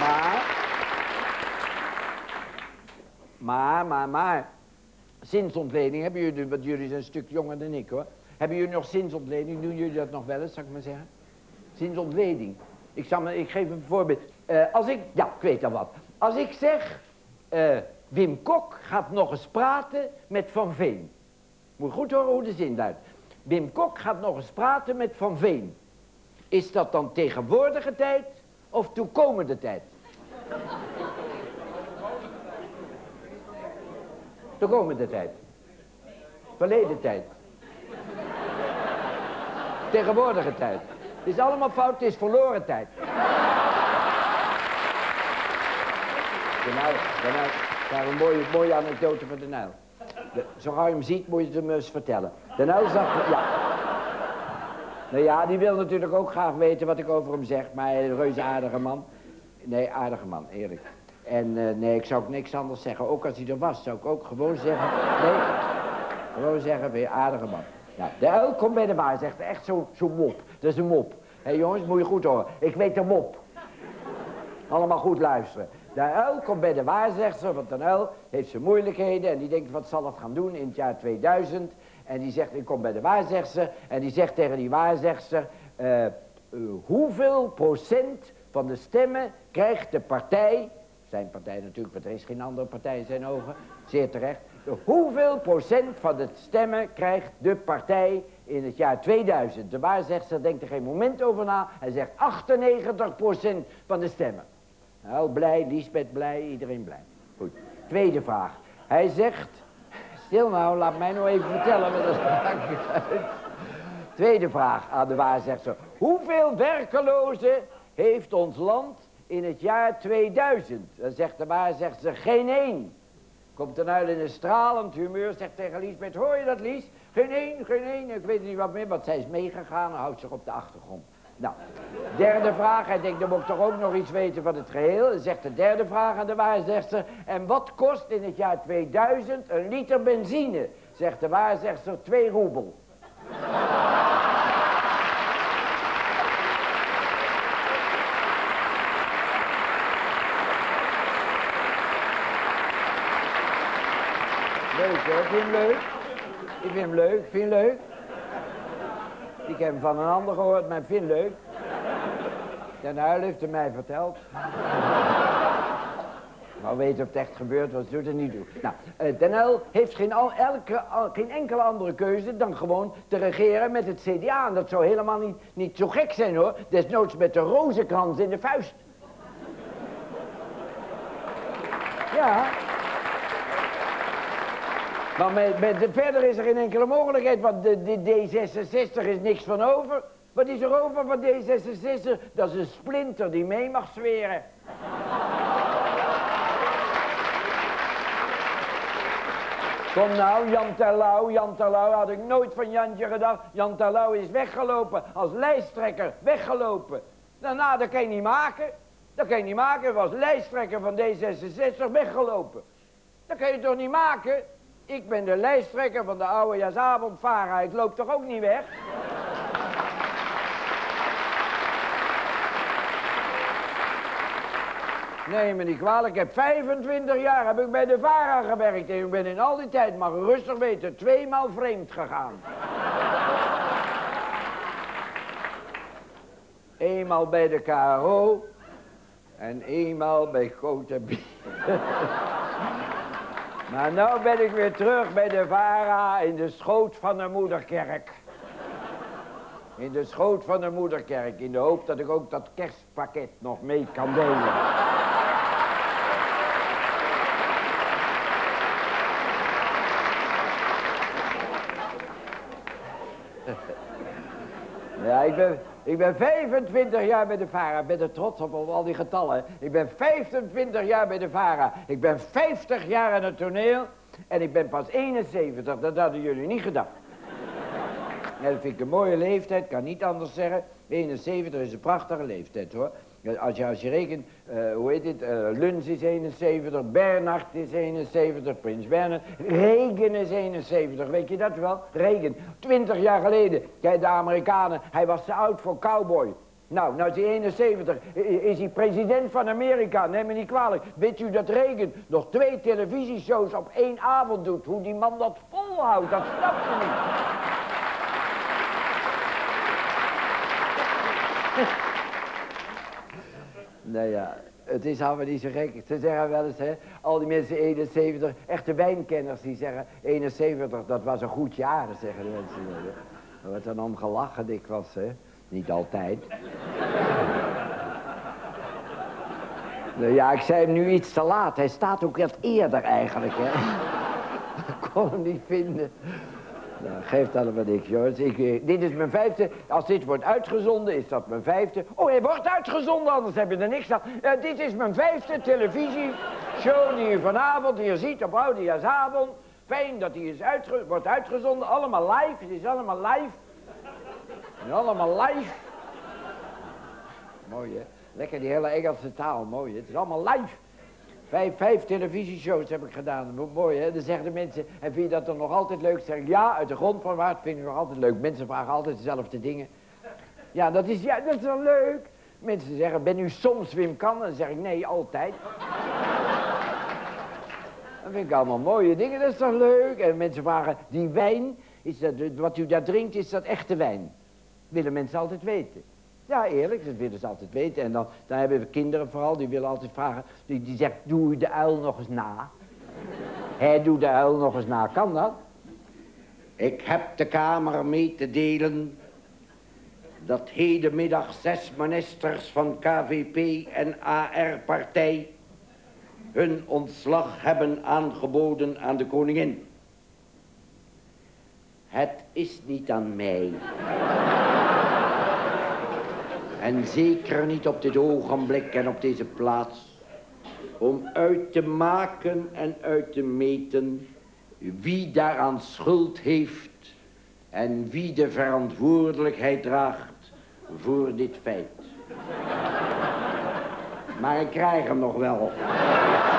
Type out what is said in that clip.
Maar. Zinsontleding, hebben jullie, want jullie zijn een stuk jonger dan ik hoor. Hebben jullie nog zinsontleding? Doen jullie dat nog wel eens, zal ik maar zeggen? Zinsontleding. Ik geef een voorbeeld. Ik weet al wat. Als ik zeg, Wim Kok gaat nog eens praten met Van Veen. Moet je goed horen hoe de zin luidt. Wim Kok gaat nog eens praten met Van Veen. Is dat dan tegenwoordige tijd of toekomende tijd? Toekomende tijd. Verleden tijd. Tegenwoordige tijd. Het is allemaal fout, het is verloren tijd. Daar een mooie anekdote van de Nijl. Zo gauw je hem ziet, moet je het hem eens vertellen. De Nijl zag... Ja. Nou ja, die wil natuurlijk ook graag weten wat ik over hem zeg, maar een reuze aardige man. Nee, aardige man, eerlijk. En nee, ik zou ook niks anders zeggen. Ook als hij er was, zou ik ook gewoon zeggen... Nee, gewoon zeggen, weer aardige man. Nou, de uil komt bij de waarzegster, echt zo'n mop. Dat is een mop. Hé jongens, moet je goed horen. Ik weet de mop. Allemaal goed luisteren. De uil komt bij de waarzegster, want een uil heeft zijn moeilijkheden... en die denkt, wat zal het gaan doen in het jaar 2000... En die zegt, ik kom bij de waarzegster... en die zegt tegen die waarzegster... hoeveel procent van de stemmen krijgt de partij... zijn partij natuurlijk, want er is geen andere partij in zijn ogen... zeer terecht... hoeveel procent van de stemmen krijgt de partij in het jaar 2000? De waarzegster denkt er geen moment over na... hij zegt 98% van de stemmen. Nou, blij, Liesbeth blij, iedereen blij. Goed, tweede vraag. Hij zegt... Stil nou, laat mij nou even vertellen. Tweede vraag aan de waarzegster. Hoeveel werkelozen heeft ons land in het jaar 2000? Dan zegt de waarzegster, geen één. Komt een uil in een stralend humeur, zegt tegen Liesbeth, hoor je dat Lies? Geen één, ik weet niet wat meer, want zij is meegegaan en houdt zich op de achtergrond. Nou, derde vraag, hij denkt, dan moet ik toch ook nog iets weten van het geheel. Dan zegt de derde vraag aan de waarzegster, en wat kost in het jaar 2000 een liter benzine? Zegt de waarzegster, 2 roebel. Leuk hoor, vind je hem leuk? Ik vind hem leuk, vind je hem leuk? Ik heb hem van een ander gehoord, maar ik vind het leuk. Den Uyl heeft het mij verteld. Nou, weten of het echt gebeurt, wat doet het niet doen. Nou, Den Uyl heeft geen enkele andere keuze dan gewoon te regeren met het CDA. En dat zou helemaal niet zo gek zijn hoor. Desnoods met de rozenkrans in de vuist. Ja. Maar verder is er geen enkele mogelijkheid, want de D66 is niks van over. Wat is er over van D66? Dat is een splinter die mee mag zweren. Kom nou, Jan Terlouw, had ik nooit van Jantje gedacht. Jan Terlouw is weggelopen, als lijsttrekker, weggelopen. Daarna, dat kan je niet maken. Dat kan je niet maken, hij was lijsttrekker van D66, weggelopen. Dat kan je toch niet maken? Ik ben de lijsttrekker van de oudejaarsavond Vara, ik loop toch ook niet weg? Nee, me niet kwalijk, ik heb 25 jaar heb ik bij de Vara gewerkt en ik ben in al die tijd, mag u rustig weten, 2 maal vreemd gegaan. Eenmaal bij de KRO en eenmaal bij Grote Bier. Maar nou ben ik weer terug bij de Vara in de schoot van de moederkerk. In de schoot van de moederkerk, in de hoop dat ik ook dat kerstpakket nog mee kan delen. Ja, ik ben 25 jaar bij de Vara. Ik ben er trots op al die getallen. Ik ben 25 jaar bij de Vara. Ik ben 50 jaar aan het toneel. En ik ben pas 71. Dat hadden jullie niet gedacht. Ja, dat vind ik een mooie leeftijd. Kan niet anders zeggen. 71 is een prachtige leeftijd hoor. Als je rekent, hoe heet dit? Luns is 71, Bernhard is 71, Prins Bernhard. Reagan is 71, weet je dat wel? Reagan, 20 jaar geleden. Kijk, de Amerikanen, hij was te oud voor cowboy. Nou is hij 71. Is hij president van Amerika? Neem me niet kwalijk. Weet u dat Reagan nog 2 televisieshows op 1 avond doet? Hoe die man dat volhoudt, dat snapt u niet. Nou ja, het is allemaal niet zo gek. Ze zeggen wel eens, hè, al die mensen 71, echte wijnkenners, die zeggen 71, dat was een goed jaar, zeggen de mensen. Er wordt dan om gelachen dikwijls, hè. Niet altijd. Nou ja, ik zei hem nu iets te laat. Hij staat ook wat eerder eigenlijk, hè. Ik kon hem niet vinden. Nou, geeft allemaal niks, jongens. Dit is mijn 5e. Als dit wordt uitgezonden, is dat mijn 5e. Oh, hij wordt uitgezonden, anders heb je er niks aan. Dit is mijn 5e televisieshow die u vanavond hier ziet op Oudejaarsavond. Fijn dat die wordt uitgezonden. Allemaal live. Het is allemaal live. Allemaal live. Mooi, hè? Lekker die hele Engelse taal. Mooi, hè? Het is allemaal live. 5 televisieshows heb ik gedaan. Mooi, hè? Dan zeggen de mensen, en vind je dat dan nog altijd leuk? Dan zeg ik, ja, uit de grond van mijn hart vind ik het nog altijd leuk. Mensen vragen altijd dezelfde dingen. Ja, dat is wel leuk. Mensen zeggen, ben u soms Wim Kan? Dan zeg ik, nee, altijd. Dat vind ik allemaal mooie dingen, dat is toch leuk? En mensen vragen, die wijn, is dat, wat u daar drinkt, is dat echte wijn? Willen mensen altijd weten. Ja, eerlijk, dat willen ze altijd weten. En dan hebben we kinderen vooral, die willen altijd vragen, die zegt, doe de uil nog eens na. Doe de uil nog eens na, kan dat? Ik heb de Kamer mee te delen dat hedenmiddag 6 ministers van KVP en AR-partij hun ontslag hebben aangeboden aan de koningin. Het is niet aan mij. En zeker niet op dit ogenblik en op deze plaats, om uit te maken en uit te meten wie daaraan schuld heeft en wie de verantwoordelijkheid draagt voor dit feit. Maar ik krijg hem nog wel.